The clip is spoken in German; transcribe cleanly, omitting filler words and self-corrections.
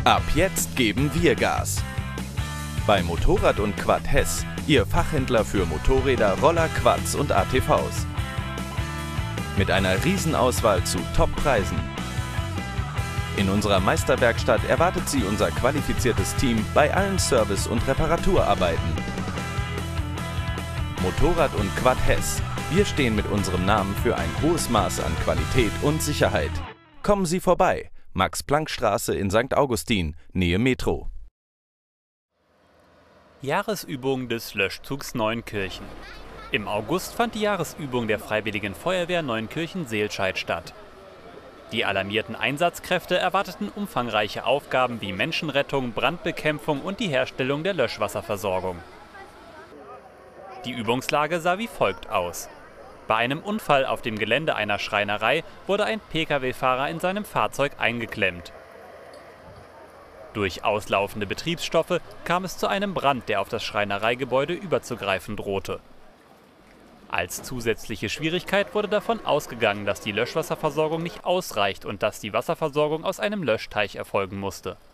Ab jetzt geben wir Gas. Bei Motorrad und Quad Hess, Ihr Fachhändler für Motorräder, Roller, Quads und ATVs. Mit einer Riesenauswahl zu Top-Preisen. In unserer Meisterwerkstatt erwartet Sie unser qualifiziertes Team bei allen Service- und Reparaturarbeiten. Motorrad und Quad Hess. Wir stehen mit unserem Namen für ein hohes Maß an Qualität und Sicherheit. Kommen Sie vorbei. Max-Planck-Straße in St. Augustin, Nähe Metro. Jahresübung des Löschzugs Neunkirchen. Im August fand die Jahresübung der Freiwilligen Feuerwehr Neunkirchen-Seelscheid statt. Die alarmierten Einsatzkräfte erwarteten umfangreiche Aufgaben wie Menschenrettung, Brandbekämpfung und die Herstellung der Löschwasserversorgung. Die Übungslage sah wie folgt aus. Bei einem Unfall auf dem Gelände einer Schreinerei wurde ein Pkw-Fahrer in seinem Fahrzeug eingeklemmt. Durch auslaufende Betriebsstoffe kam es zu einem Brand, der auf das Schreinereigebäude überzugreifen drohte. Als zusätzliche Schwierigkeit wurde davon ausgegangen, dass die Löschwasserversorgung nicht ausreicht und dass die Wasserversorgung aus einem Löschteich erfolgen musste.